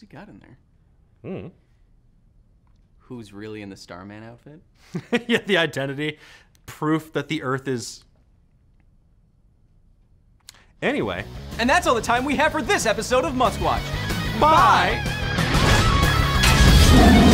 he got in there? Hmm. Who's really in the Starman outfit? Yeah, the identity. Proof that the Earth is... Anyway. And that's all the time we have for this episode of Must Watch. Bye!